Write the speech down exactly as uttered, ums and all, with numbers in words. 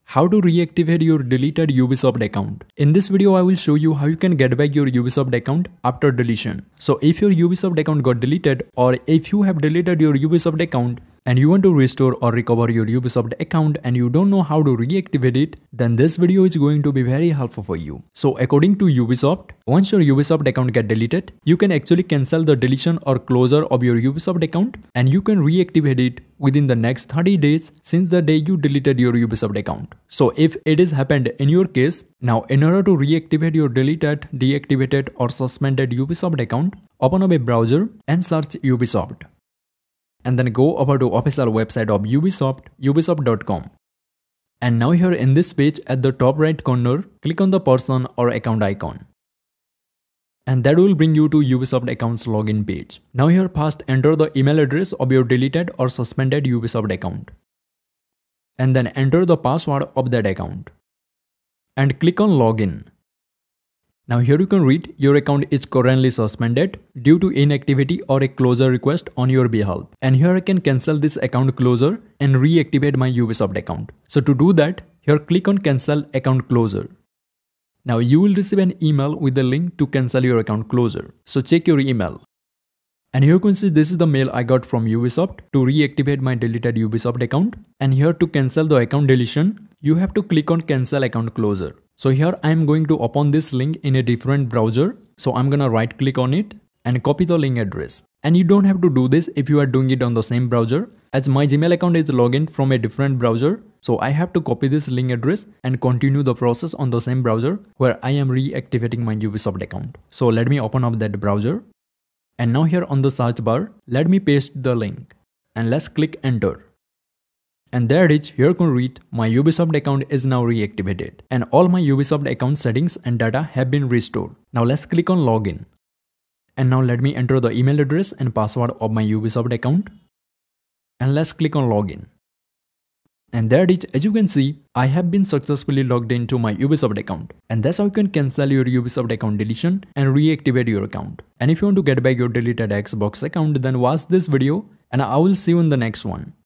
How to reactivate your deleted Ubisoft account. In this video, I will show you how you can get back your Ubisoft account after deletion. So if your Ubisoft account got deleted, or if you have deleted your Ubisoft account and you want to restore or recover your Ubisoft account and you don't know how to reactivate it, then this video is going to be very helpful for you. So according to Ubisoft, once your Ubisoft account get deleted, you can actually cancel the deletion or closure of your Ubisoft account and you can reactivate it within the next thirty days since the day you deleted your Ubisoft account. So if it is happened in your case, now in order to reactivate your deleted, deactivated or suspended Ubisoft account, open up a browser and search Ubisoft. And then go over to official website of Ubisoft, ubisoft dot com. And now here in this page at the top right corner, click on the person or account icon. And that will bring you to Ubisoft account's login page. Now here first enter the email address of your deleted or suspended Ubisoft account. And then enter the password of that account. And click on login. Now here you can read your account is currently suspended due to inactivity or a closure request on your behalf. And here I can cancel this account closure and reactivate my Ubisoft account. So to do that, here click on cancel account closure. Now you will receive an email with the link to cancel your account closure. So check your email. And here you can see this is the mail I got from Ubisoft to reactivate my deleted Ubisoft account. And here to cancel the account deletion, you have to click on cancel account closure. So here I am going to open this link in a different browser. So I'm gonna right click on it and copy the link address. And you don't have to do this if you are doing it on the same browser, as my Gmail account is logged from a different browser. So I have to copy this link address and continue the process on the same browser where I am reactivating my Ubisoft account. So let me open up that browser. And now here on the search bar, let me paste the link and let's click enter. And there it is, here you can read my Ubisoft account is now reactivated and all my Ubisoft account settings and data have been restored. Now let's click on login. And now let me enter the email address and password of my Ubisoft account. And let's click on login. And there it is, as you can see, I have been successfully logged into my Ubisoft account. And that's how you can cancel your Ubisoft account deletion and reactivate your account. And if you want to get back your deleted Xbox account, then watch this video and I will see you in the next one.